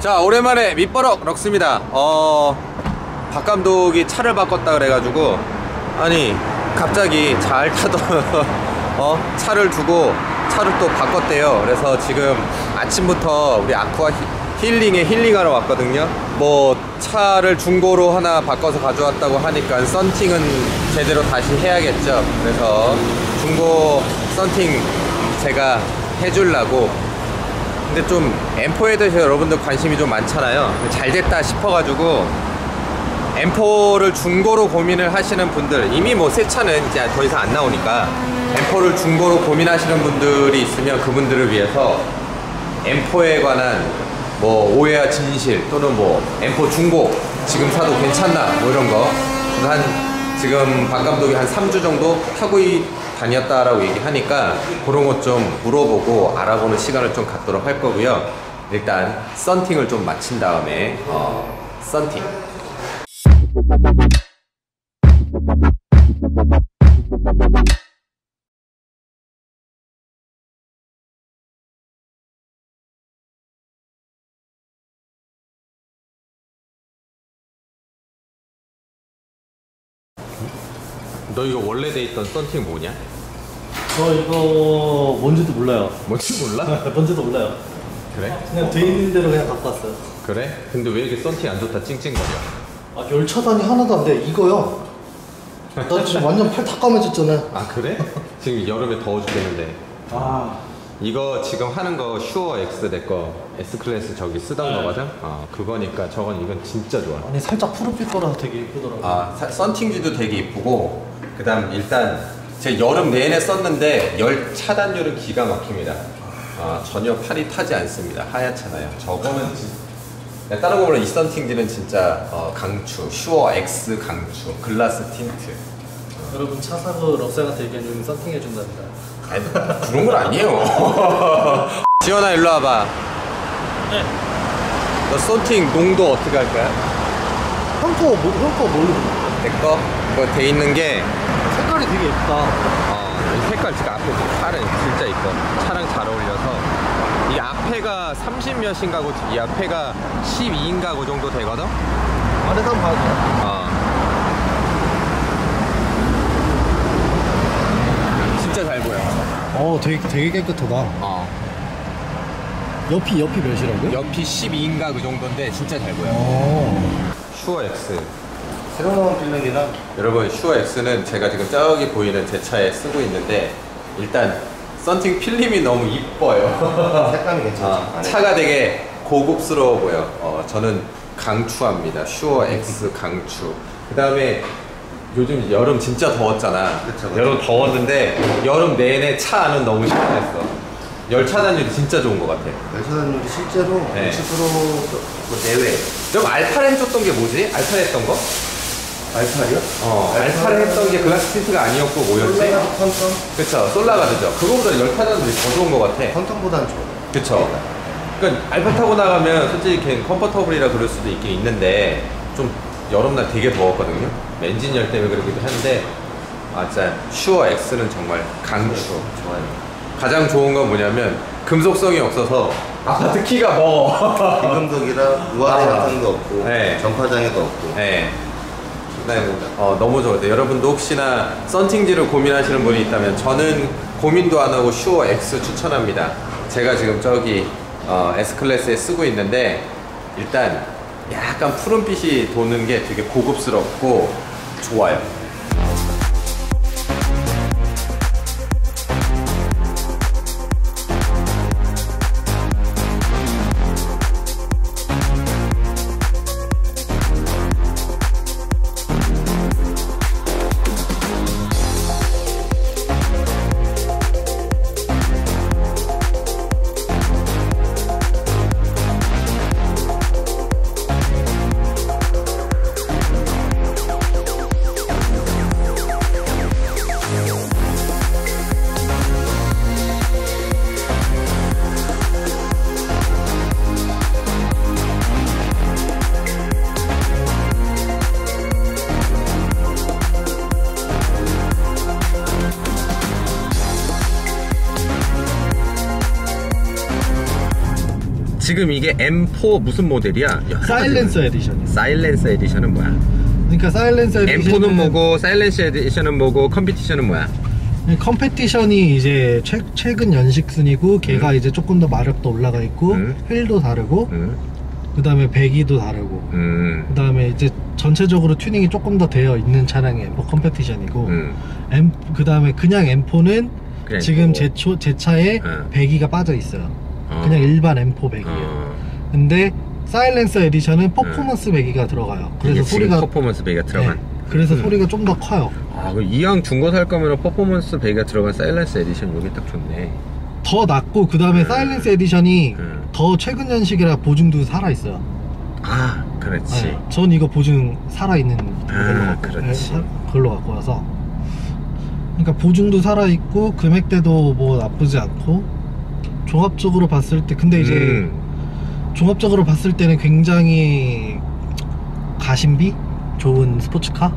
자, 오랜만에 밑버럭 럭스입니다. 박 감독이 차를 바꿨다 그래가지고, 아니 갑자기 잘 타던 차를 두고 차를 또 바꿨대요. 그래서 지금 아침부터 우리 아쿠아 힐링에 힐링하러 왔거든요. 뭐 차를 중고로 하나 바꿔서 가져왔다고 하니까 썬팅은 제대로 다시 해야겠죠. 그래서 중고 썬팅 제가 해주려고. 근데 좀 M4에 대해서 여러분들 관심이 좀 많잖아요. 잘 됐다 싶어가지고 M4를 중고로 고민을 하시는 분들, 이미 뭐 새 차는 이제 더 이상 안 나오니까 M4를 중고로 고민하시는 분들이 있으면 그분들을 위해서 M4에 관한 뭐 오해와 진실, 또는 뭐 M4 중고 지금 사도 괜찮나 뭐 이런 거, 지금 박 감독이 한 3주 정도 타고 다녔다라고 얘기하니까 그런 것 좀 물어보고 알아보는 시간을 좀 갖도록 할 거고요. 일단 썬팅을 좀 마친 다음에 썬팅. 너 이거 원래 돼 있던 썬팅 뭐냐? 저 이거 뭔지도 몰라요. 뭔지 몰라? 뭔지도 몰라요. 그래? 그냥 돼 있는 대로 그냥 갖고 왔어요. 그래? 근데 왜 이렇게 썬팅 안 좋다 찡찡거려? 아, 열 차단이 하나도 안 돼. 이거요. 나 지금 완전 팔 다 까매졌잖아. 아 그래? 지금 여름에 더워 죽겠는데. 아, 이거 지금 하는 거 슈어 X 내 거 S클래스 저기 쓰던 네. 거거든? 그거니까 이건 진짜 좋아. 아니 살짝 푸른빛 거라서 되게 예쁘더라고요. 썬팅지도 되게 이쁘고, 그 다음 일단 제 여름 내내 썼는데 열 차단율은 기가 막힙니다. 전혀 팔이 타지 않습니다. 하얗잖아요. 저거는 다른 거 몰라. 이 썬팅지는 진짜 강추. 슈어 X 강추. 글라스 틴트. 여러분 차 사고 럭스한테 얘기하면 썬팅 해준답니다. 아니, 그런 건 아니에요. 지원아 일로 와봐. 네. 너 썬팅 농도 어떻게 할 거야? 형 거 뭘로? 내 거? 이거 돼 있는 게 색깔이 되게 예쁘다. 이 색깔 지금 앞에 팔은 진짜 이뻐. 차랑 잘 어울려서. 이 앞에가 30몇인가고 이 앞에가 12인가 그 정도 되거든? 안에서 한번 봐야 진짜 잘 보여. 되게 깨끗하다. 옆이 몇이라고요? 옆이 12인가 그 정도인데 진짜 잘 보여. 슈어 X. 새로 나온 필름이랑 여러분, 슈어 X는 제가 지금 저기 보이는 제 차에 쓰고 있는데, 일단 썬팅 필름이 너무 이뻐요. 색감이 괜찮아. 차가 되게 고급스러워 보여. 저는 강추합니다. 슈어 X 강추. 그 다음에 요즘 여름 진짜 더웠잖아. 그쵸. 여름 더웠는데 여름 내내 차 안은 너무 시원했어. 열 차단율이 진짜 좋은 것 같아. 열 차단율이 실제로 네. 60% 내외. 그럼 알파를 해줬던 게 뭐지? 알파 했던 거? 알파리요? 알파를 했던 게 글라스 틴트가 아니었고 뭐였지? 펀텀? 그쵸, 솔라가드죠. 그거보다 열 차단율이 더 좋은 것 같아. 펀텀보다는 좋아요. 그쵸. 그러니까 알파 타고 나가면 솔직히 걔는 컴포터블이라 그럴 수도 있긴 있는데, 좀 여름날 되게 더웠거든요. 엔진 열 때문에 그러기도 한데, 진짜 슈어 X는 정말 강추. 좋아요. 가장 좋은 건 뭐냐면 금속성이 없어서 아파트 키가 먹어. 비금속이라 우아래 현상도 없고, 네. 전파장애도 없고. 네. 너무 좋아요. 여러분도 혹시나 썬팅지를 고민하시는 분이 있다면 저는 고민도 안 하고 슈어 X 추천합니다. 제가 지금 저기 S클래스에 쓰고 있는데, 일단 약간 푸른빛이 도는 게 되게 고급스럽고 좋아요. 지금 이게 M4 무슨 모델이야? 사일렌서 에디션이요. 사일렌서 에디션은 뭐야? 그러니까 사일렌서 에디션 M4는 뭐고 사일렌서 에디션은 뭐고 컴피티션은 뭐야? 컴페티션이 이제 최근 연식순이고 걔가 이제 조금 더 마력도 올라가 있고 휠도 다르고 그 다음에 배기도 다르고 그 다음에 이제 전체적으로 튜닝이 조금 더 되어 있는 차량이 M4 컴페티션이고 그 다음에 그냥 M4는 그냥 지금 M4. 제 차에 배기가 빠져 있어요. 그냥 일반 M4 배기예요. 근데 사일렌서 에디션은 퍼포먼스 배기가 들어가요. 그래서 소리가 퍼포먼스 배기가 들어간. 네, 그래서 소리가 좀 더 커요. 아, 이왕 중고 살 거면 퍼포먼스 배기가 들어간 사일렌서 에디션 여기 딱 좋네. 더 낮고 그 다음에 사일렌스 에디션이 더 최근 연식이라 보증도 살아있어요. 아, 그렇지. 네, 전 이거 보증 살아있는 그렇지. 걸로 갖고 와서 그러니까 보증도 살아있고 금액대도 뭐 나쁘지 않고 종합적으로 봤을 때 근데 이제 종합적으로 봤을 때는 굉장히 가심비 좋은 스포츠카.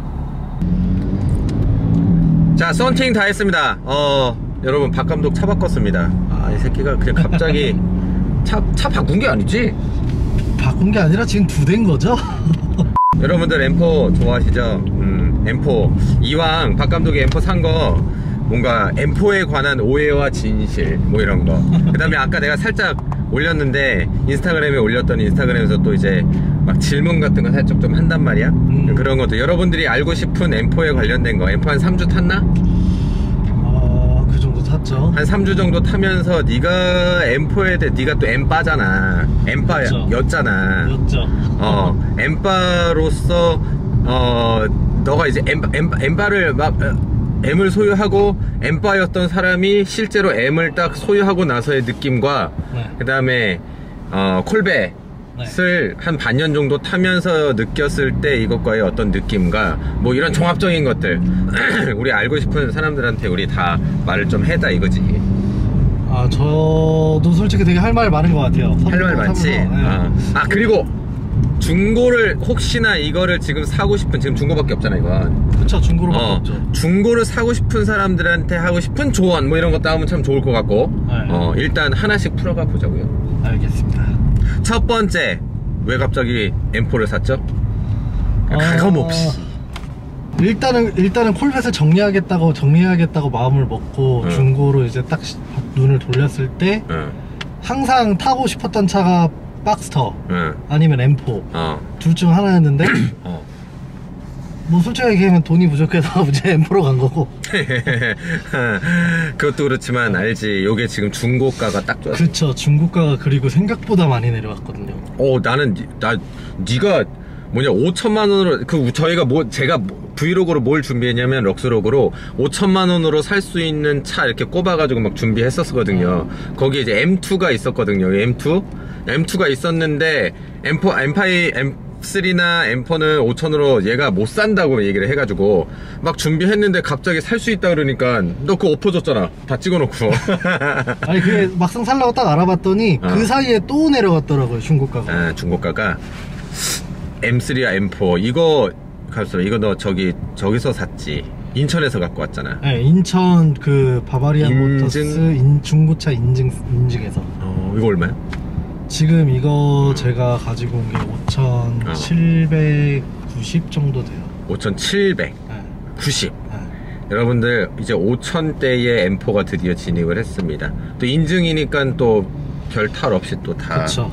자, 썬팅 다 했습니다. 여러분 박 감독 차 바꿨습니다. 아, 이 새끼가 그냥 갑자기 차 바꾼 게 아니지? 바꾼 게 아니라 지금 2대인 거죠? 여러분들 M4 좋아하시죠? M4 이왕 박 감독이 M4 산 거 뭔가 M4에 관한 오해와 진실 뭐 이런 거. 그 다음에 아까 내가 살짝 올렸는데 인스타그램에 올렸더니 인스타그램에서 또 이제 막 질문 같은 거 살짝 좀 한단 말이야. 그런 것도 여러분들이 알고 싶은 M4에 관련된 거. M4 한 3주 탔나? 그 정도 탔죠. 한 3주 정도 타면서 네가 M4에 대해 네가 또 M바잖아. M바였잖아. 였죠. M바로서 너가 이제 M바를 막 M을 소유하고 M바였던 사람이 실제로 M을 딱 소유하고 나서의 느낌과 그 다음에 콜벳을 한 반년 정도 타면서 느꼈을 때 이것과의 어떤 느낌과 뭐 이런 종합적인 것들 우리 알고 싶은 사람들한테 우리 다 말을 좀 해다 이거지. 아, 저도 솔직히 되게 할 말 많은 것 같아요. 할 말 많지. 그리고 중고를 혹시나 이거를 지금 사고 싶은 지금 중고밖에 없잖아 이건. 그쵸, 중고로밖에 없죠. 중고를 사고 싶은 사람들한테 하고 싶은 조언 뭐 이런 것도 하면 참 좋을 것 같고. 일단 하나씩 풀어가 보자고요. 알겠습니다. 첫 번째, 왜 갑자기 M4를 샀죠? 가감없이. 일단은 콜벳을 정리해야겠다고 마음을 먹고 중고로 이제 딱 눈을 돌렸을 때 항상 타고 싶었던 차가 박스터 아니면 M4 둘 중 하나였는데 뭐 솔직하게 얘기하면 돈이 부족해서 이제 M4로 간 거고. 그것도 그렇지만 알지, 요게 지금 중고가가 딱 좋아. 그쵸, 중고가가 그리고 생각보다 많이 내려왔거든요. 네가 뭐냐 5천만원으로 저희가 제가 브이로그로 뭘 준비했냐면 럭스록으로 5천만원으로 살 수 있는 차 이렇게 꼽아가지고 막 준비했었거든요. 거기에 이제 M2가 있었거든요. M2가 있었는데 M3나 M4는 5천으로 얘가 못 산다고 얘기를 해가지고 막 준비했는데 갑자기 살 수 있다 그러니까 너 그거 엎어줬잖아. 다 찍어놓고. 아니 그게 막상 살라고 딱 알아봤더니 그 사이에 또 내려갔더라고요, 중고가가. 중고가가 M3야 M4 이거 너 저기서 샀지. 인천에서 갖고 왔잖아. 네, 인천 그 바바리안 모터스 중고차 인증에서. 이거 얼마야? 지금 이거 제가 가지고 온 게 5,790 정도 돼요. 5,790. 여러분들 이제 5,000대의 M4가 드디어 진입을 했습니다. 또 인증이니까 또 별 탈 없이 또 다. 그쵸.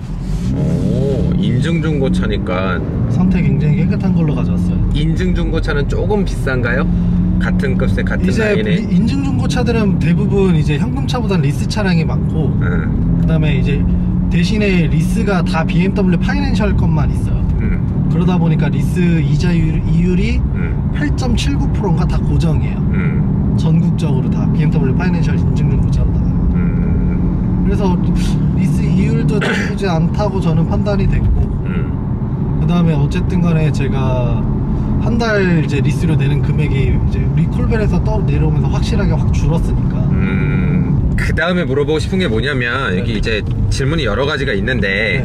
인증 중고차니까 상태 굉장히 깨끗한 걸로 가져왔어요. 인증 중고차는 조금 비싼가요? 같은 값에 같은 라인에. 인증 중고차들은 대부분 이제 현금차보다 리스 차량이 많고 그 다음에 이제 대신에 리스가 다 BMW 파이낸셜 것만 있어요. 그러다 보니까 리스 이자 이율이 8.79%인가 다 고정이에요. 전국적으로 다 BMW 파이낸셜 인증 중고차로 나가요. 그래서 리스 이율도 나쁘지 않다고 저는 판단이 됐고 그 다음에 어쨌든 간에 제가 한 달 이제 리스로 내는 금액이 이제 우리 콜벨에서 내려오면서 확실하게 확 줄었으니까. 그 다음에 물어보고 싶은 게 뭐냐면 여기 이제 질문이 여러 가지가 있는데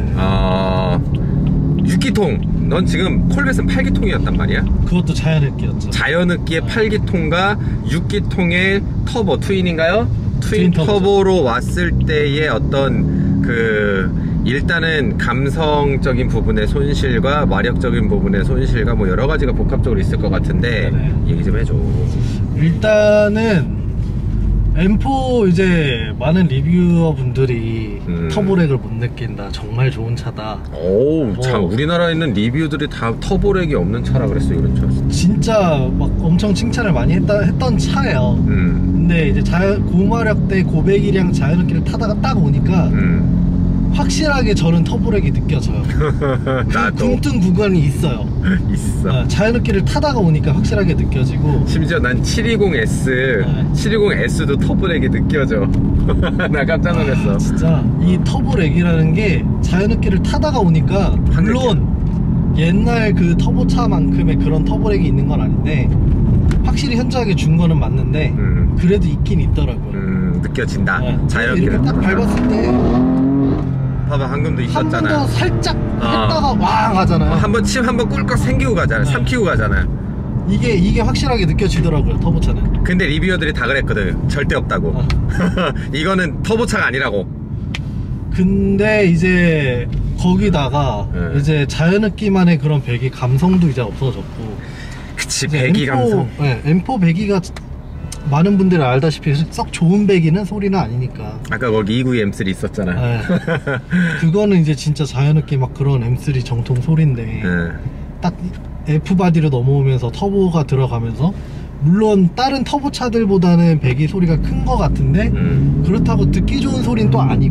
6기통 넌 지금 콜벳은 8기통이었단 말이야? 그것도 자연흡기였죠. 자연흡기의 8기통과 6기통의 터보 트윈인가요? 트윈 터보로 왔을 때의 어떤 그 일단은 감성적인 부분의 손실과 마력적인 부분의 손실과 뭐 여러 가지가 복합적으로 있을 것 같은데 네네. 얘기 좀 해줘. 일단은 M4 이제 많은 리뷰어 분들이 터보렉을 못 느낀다, 정말 좋은 차다. 오, 참 우리나라에 있는 리뷰들이 다 터보렉이 없는 차라 그랬어. 이런 차 진짜 막 엄청 칭찬을 많이 했던 차예요. 근데 이제 고마력대 고배기량 자연흡기를 타다가 딱 오니까 확실하게 저는 터보렉이 느껴져요. 나도 굼뜬 구간이 있어요. 있어. 자연흡기를 타다가 오니까 확실하게 느껴지고. 심지어 난 720S 720S도 터보렉이 느껴져. 나 깜짝 놀랐어. 진짜 이 터보렉이라는 게 자연흡기를 타다가 오니까, 물론 옛날 그 터보차만큼의 그런 터보렉이 있는 건 아닌데 확실히 현저하게 준 거는 맞는데 그래도 있긴 있더라고요. 느껴진다. 자연흡기를 이렇게 딱 밟았을 때 봐봐, 방금도 한 번 더 있었잖아. 살짝 했다가 왕 하잖아요. 한번 침 한번 꿀꺽 생기고 가잖아. 삼키고 가잖아. 이게 확실하게 느껴지더라고요, 터보차는. 근데 리뷰어들이 다 그랬거든. 절대 없다고. 이거는 터보차가 아니라고. 근데 이제 거기다가 이제 자연흡기만의 그런 배기 감성도 이제 없어졌고. 그치, 배기 감성. M4 배기가 많은 분들이 알다시피 썩 좋은 배기는 소리는 아니니까. 아까 거기 292 M3 있었잖아. 그거는 이제 진짜 자연흡기 막 그런 M3 정통 소리인데 딱 F바디로 넘어오면서 터보가 들어가면서, 물론 다른 터보차들보다는 배기 소리가 큰 거 같은데 그렇다고 듣기 좋은 소리는 또 아니고.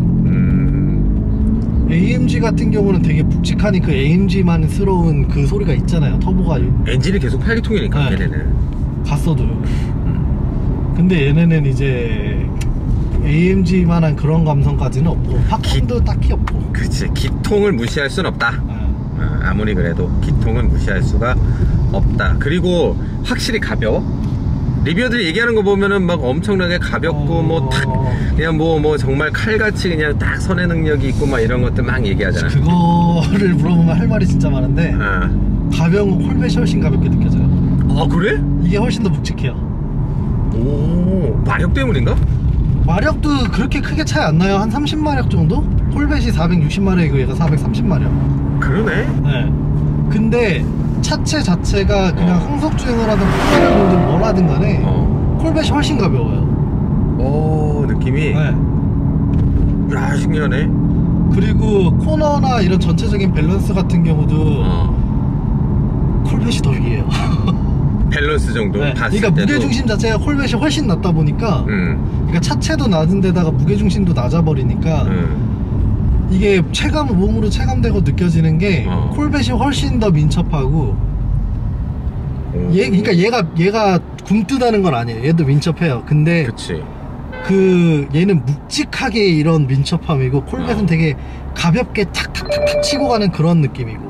AMG 같은 경우는 되게 묵직하니 그 AMG만스러운 그 소리가 있잖아요, 터보가. 엔진이 계속 8기통이니까 얘네는 갔어도요. 근데 얘네는 이제 AMG만한 그런 감성까지는 없고 팝콘도 딱히 없고. 그치, 기통을 무시할 순 없다. 아무리 그래도 기통은 무시할 수가 없다. 그리고 확실히 가벼워. 리뷰어들이 얘기하는 거 보면은 막 엄청나게 가볍고 뭐 탁 그냥 뭐 정말 칼같이 그냥 딱 선의 능력이 있고 막 이런 것들 막 얘기하잖아. 그거를 물어보면 할 말이 진짜 많은데 가벼운 거 콜벳이 훨씬 가볍게 느껴져요. 아, 그래? 이게 훨씬 더 묵직해요. 오, 마력 때문인가? 마력도 그렇게 크게 차이 안 나요. 한 30마력 정도? 콜벳이 460마력이고 얘가 430마력. 그러네. 네. 근데 차체 자체가 그냥 항속주행을 하든 폭발을 뭘 하든 간에 콜벳이 훨씬 가벼워요. 오, 느낌이. 야, 신기하네. 그리고 코너나 이런 전체적인 밸런스 같은 경우도 콜벳이 더 위에요. 밸런스 정도 봤을 그러니까 때도. 무게중심 자체가 콜벳이 훨씬 낮다 보니까 그러니까 차체도 낮은 데다가 무게중심도 낮아버리니까 이게 몸으로 체감되고 느껴지는 게 콜벳이 훨씬 더 민첩하고. 그러니까 얘가 굼뜨다는 건 아니에요. 얘도 민첩해요. 근데 그치. 얘는 묵직하게 이런 민첩함이고 콜벳은 되게 가볍게 탁탁탁탁 치고 가는 그런 느낌이고.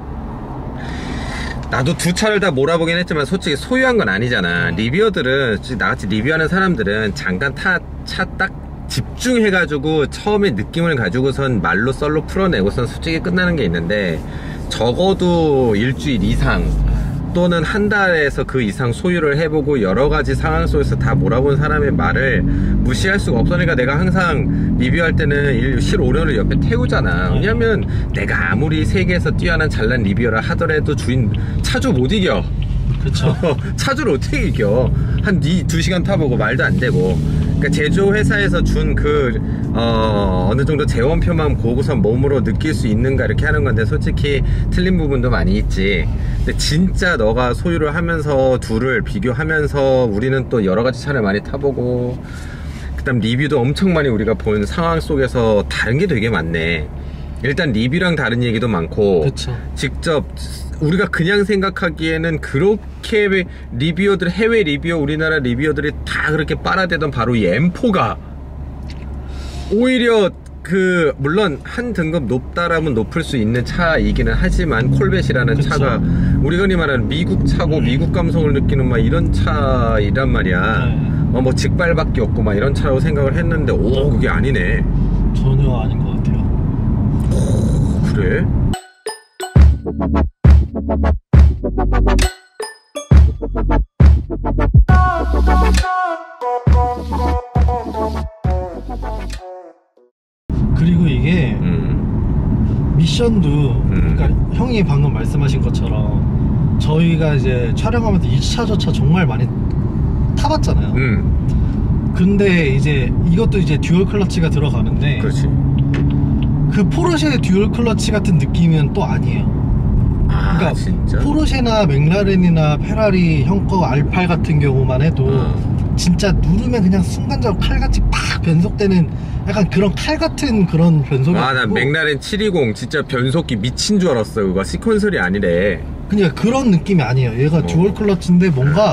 나도 두 차를 다 몰아보긴 했지만 솔직히 소유한 건 아니잖아. 리뷰어들은, 나같이 리뷰하는 사람들은 잠깐 차 딱 집중해가지고 처음에 느낌을 가지고선 말로 썰로 풀어내고선 솔직히 끝나는 게 있는데, 적어도 일주일 이상 또는 한 달에서 그 이상 소유를 해보고 여러가지 상황 속에서 다 몰아본 사람의 말을 무시할 수가 없어. 그러니까 내가 항상 리뷰할 때는 실오류를 옆에 태우잖아. 왜냐면 내가 아무리 세계에서 뛰어난 잘난 리뷰어를 하더라도 차주 못 이겨. 그쵸. 차주를 어떻게 이겨. 한 2시간 타보고 말도 안 되고. 그러니까 제조회사에서 준 어느 정도 재원표만 보고선 몸으로 느낄 수 있는가 이렇게 하는 건데, 솔직히 틀린 부분도 많이 있지. 근데 진짜 너가 소유를 하면서 둘을 비교하면서, 우리는 또 여러 가지 차를 많이 타보고, 그 다음 리뷰도 엄청 많이 우리가 본 상황 속에서 다른 게 되게 많네. 일단 리뷰랑 다른 얘기도 많고. 그쵸. 직접 우리가 그냥 생각하기에는 그렇게 리뷰어들, 해외 리뷰어, 우리나라 리뷰어들이 다 그렇게 빨아대던 바로 이 M4가 오히려 물론 한 등급 높다라면 높을 수 있는 차이기는 하지만 콜벳이라는 그쵸. 차가 우리가 흔히 말하는 미국 차고 미국 감성을 느끼는 막 이런 차이란 말이야. 뭐 직발밖에 없고 막 이런 차라고 생각을 했는데, 오, 그게 아니네. 전혀 아닌 것 같아요. 오, 그래? 그리고 이게 미션도 그러니까 형이 방금 말씀하신 것처럼 저희가 이제 촬영하면서 2차저차 정말 많이 타봤잖아요. 근데 이제 이것도 이제 듀얼 클러치가 들어가는데 그렇지. 그 포르쉐 듀얼 클러치 같은 느낌은 또 아니에요. 그러니까 진짜? 포르쉐나 맥라렌이나 페라리 형 거 R8 같은 경우만 해도 진짜 누르면 그냥 순간적으로 칼같이 팍 변속되는 약간 그런 칼 같은 그런 변속이 난 맥라렌 720 진짜 변속기 미친 줄 알았어. 그거 시퀀설이 아니래. 그러니까 그런 느낌이 아니에요. 얘가 듀얼 클러치인데 뭔가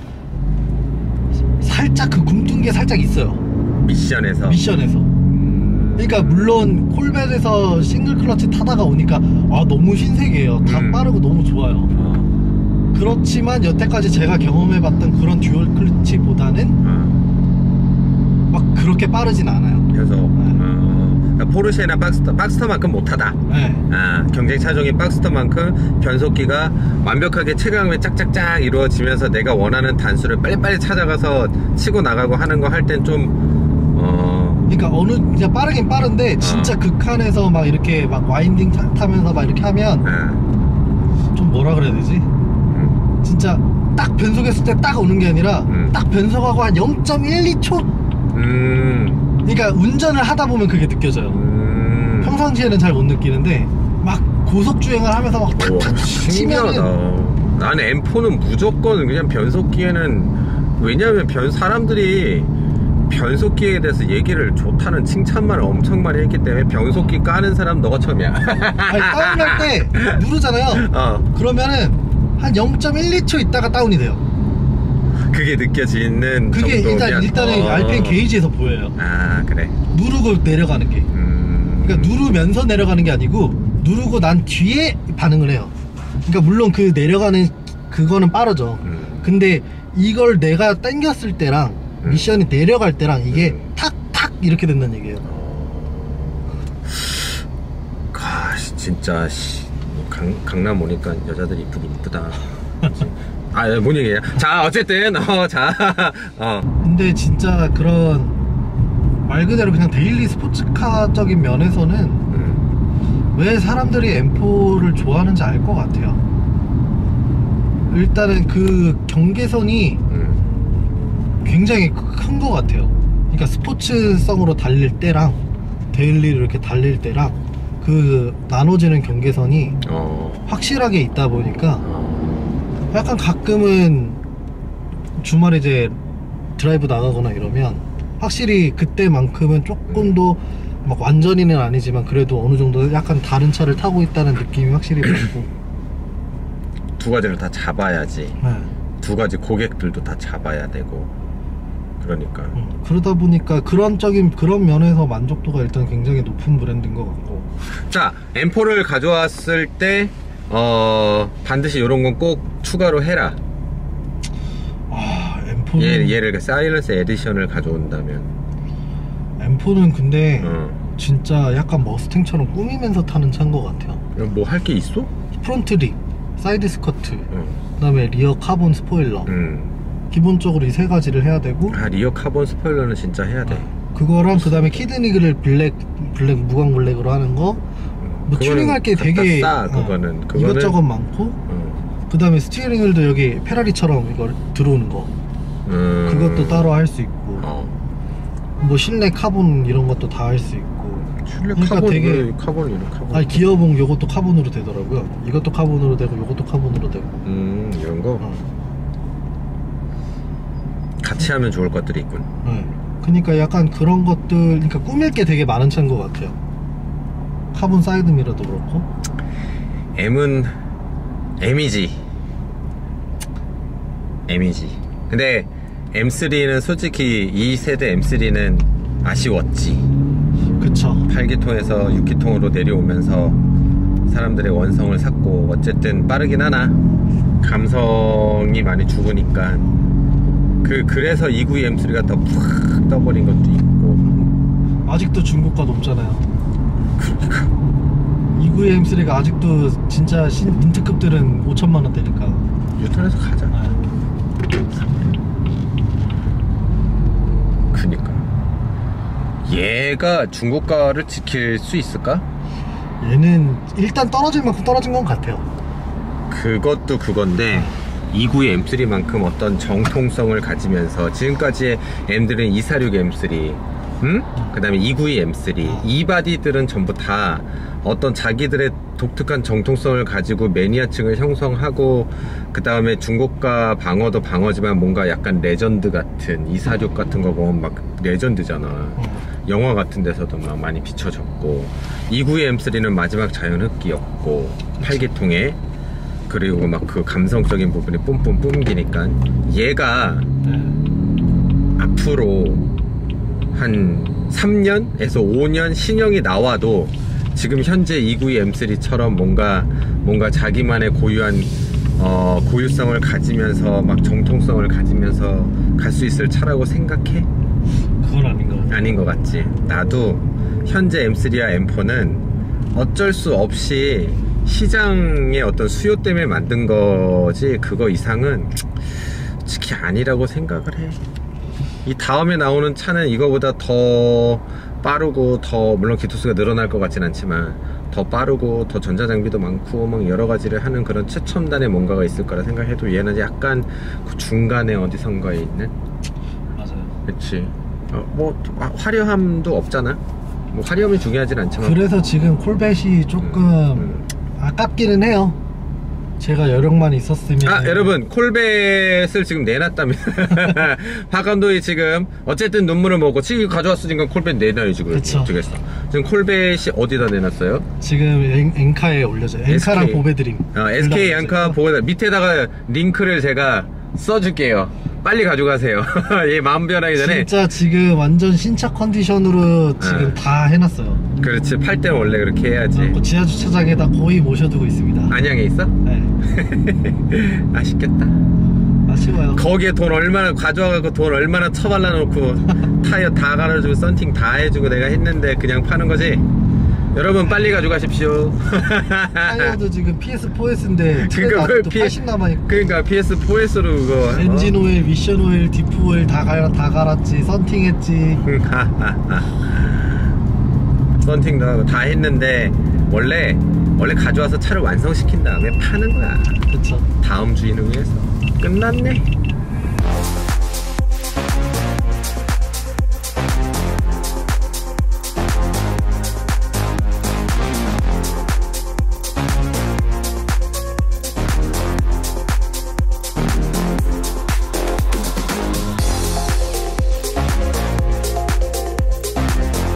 살짝 그 굼뜬 게 살짝 있어요. 미션에서. 그러니까 물론 콜벳에서 싱글 클러치 타다가 오니까 너무 신세계예요. 다 빠르고 너무 좋아요. 그렇지만 여태까지 제가 경험해봤던 그런 듀얼 클러치보다는 막 그렇게 빠르진 않아요. 그래서 그러니까 포르쉐나 박스터만큼 못하다. 네. 경쟁 차종인 박스터만큼 변속기가 완벽하게 체감이 짝짝짝 이루어지면서 내가 원하는 단수를 빨리빨리 찾아가서 치고 나가고 하는 거 할 땐 좀 그러니까 진짜 빠르긴 빠른데 진짜 극한에서 막 이렇게 막 와인딩 타면서 막 이렇게 하면 좀 뭐라 그래야 되지? 진짜 딱 변속했을 때 딱 오는 게 아니라 딱 변속하고 한 0.12초 그러니까 운전을 하다 보면 그게 느껴져요. 평상시에는 잘 못 느끼는데 막 고속주행을 하면서 막 탁탁 치면은 나는 M4는 무조건 그냥 변속기에는 왜냐면 사람들이 변속기에 대해서 얘기를 좋다는 칭찬만을 엄청 많이 했기 때문에 변속기 까는 사람 너가 처음이야. 아니 다운할 때 누르잖아요. 그러면은 한 0.12초 있다가 다운이 돼요. 그게 느껴지는 그게 정도면 일단은 RPM 게이지에서 보여요. 그래. 누르고 내려가는 게 그러니까 누르면서 내려가는 게 아니고 누르고 난 뒤에 반응을 해요. 그러니까 물론 그 내려가는 그거는 빠르죠. 근데 이걸 내가 당겼을 때랑 미션이 내려갈 때랑 이게 탁탁 이렇게 된다는 얘기예요. 진짜 강남 오니까 여자들이 이쁘긴 이쁘다. 뭔 얘기야? 자 어쨌든 근데 진짜 그런 말 그대로 그냥 데일리 스포츠카적인 면에서는 왜 사람들이 M4를 좋아하는지 알 것 같아요. 일단은 그 경계선이 굉장히 큰 것 같아요. 그러니까 스포츠성으로 달릴 때랑 데일리로 이렇게 달릴 때랑 그 나눠지는 경계선이 확실하게 있다 보니까 약간 가끔은 주말에 이제 드라이브 나가거나 이러면 확실히 그때만큼은 조금 더 막 완전히는 아니지만 그래도 어느 정도 약간 다른 차를 타고 있다는 느낌이 확실히 들고 두 가지를 다 잡아야지. 두 가지 고객들도 다 잡아야 되고 그러니까 그러다 보니까 그런 면에서 만족도가 일단 굉장히 높은 브랜드인 것 같고. 자 M4를 가져왔을 때 반드시 이런 건 꼭 추가로 해라. M4는 얘를 사일런스 에디션을 가져온다면 M4는 근데 진짜 약간 머스탱처럼 꾸미면서 타는 차인 것 같아요. 뭐 할 게 있어? 프론트 립, 사이드 스커트, 그 다음에 리어 카본 스포일러 기본적으로 이 세 가지를 해야 되고 리어 카본 스포일러는 진짜 해야 돼. 그거랑 그 다음에 키드니그를 블랙 무광 블랙으로 하는 거 뭐 튜닝할 게 되게 그거는 이것저것 많고 그 다음에 스티어링 휠도 여기 페라리처럼 이걸 들어오는 거 그것도 따로 할 수 있고 뭐 실내 카본 이런 것도 다 할 수 있고 실내 그러니까 카본 되게 카본이네 카본. 아니 기어봉 요것도 카본으로 되더라고요. 이것도 카본으로 되고 요것도 카본으로 되고 이런 거 같이 하면 좋을 것들이 있군. 그러니까 약간 그런 것들 그러니까 꾸밀 게 되게 많은 차인 것 같아요. 카본 사이드 미러도 그렇고 M은 M이지. 근데 M3는 솔직히 이 세대 M3는 아쉬웠지. 그쵸. 8기통에서 6기통으로 내려오면서 사람들의 원성을 샀고 어쨌든 빠르긴 하나 감성이 많이 죽으니까 그래서 292 M3가 더 푹 떠버린 것도 있고 아직도 중고가 높잖아요. 그러니까 292 M3가 아직도 진짜 민트급들은 5천만원대니까 유턴해서 가자. 그니까 얘가 중고가를 지킬 수 있을까? 얘는 일단 떨어질 만큼 떨어진 건 같아요. 그것도 그건데 292 M3만큼 어떤 정통성을 가지면서 지금까지의 M들은 246 M3, 그 다음에 292 M3 이 바디들은 전부 다 어떤 자기들의 독특한 정통성을 가지고 매니아층을 형성하고, 그 다음에 중고가 방어도 방어지만 뭔가 약간 레전드 같은 246 같은 거 보면 막 레전드잖아. 영화 같은 데서도 막 많이 비춰졌고, 292 M3는 마지막 자연흡기였고 8기통에, 그리고 막 그 감성적인 부분이 뿜뿜 뿜기니까 얘가 앞으로 한 3년에서 5년 신형이 나와도 지금 현재 292 M3처럼 뭔가 자기만의 고유한 고유성을 가지면서 막 정통성을 가지면서 갈 수 있을 차라고 생각해? 그건 아닌 것 같아요. 아닌 것 같지. 나도 현재 M3와 M4는 어쩔 수 없이 시장의 어떤 수요 때문에 만든 거지, 그거 이상은 솔직히 아니라고 생각을 해. 이 다음에 나오는 차는 이거보다 더 빠르고, 더 물론 기토수가 늘어날 것 같진 않지만 더 빠르고 더 전자장비도 많고 막 여러 가지를 하는 그런 최첨단의 뭔가가 있을 거라 생각해도 얘는 약간 그 중간에 어디선가에 있는. 맞아요. 그치. 화려함도 없잖아. 뭐 화려함이 중요하진 않지만. 그래서 지금 콜벳이 조금 아깝기는 해요. 제가 여력만 있었으면. 여러분, 콜벳을 지금 내놨답니다. 박 감독이 지금 어쨌든 눈물을 먹고 지금 가져왔으니까 콜벳 내놔야지. 그쵸. 어쩌겠어. 지금 콜벳이 어디다 내놨어요? 지금 엔카에 올려줘요. 엔카랑 보배드림. SK 엔카 보배드림 밑에다가 링크를 제가 써줄게요. 빨리 가져가세요. 얘 마음 변하기 전에. 진짜 지금 완전 신차 컨디션으로 지금 다 해놨어요. 그렇지. 팔 때는 원래 그렇게 해야지. 지하주차장에다 거의 모셔두고 있습니다. 안양에 있어? 네. 아쉽겠다. 아쉬워요. 거기에 돈 얼마나 가져와갖고 돈 얼마나 처발라 놓고 타이어 다 갈아주고 썬팅 다 해주고 내가 했는데 그냥 파는 거지? 여러분 빨리 가져가십시오. 타이어도 지금 PS4S인데 그러니까 80 남아있고. 그러니까 PS4S로 그거 엔진 오일, 미션 오일, 디프 오일 다 갈았지. 썬팅했지. 썬팅도 하고 다 했는데 원래 가져와서 차를 완성시킨 다음에 파는 거야. 그쵸. 다음 주인을 위해서. 끝났네.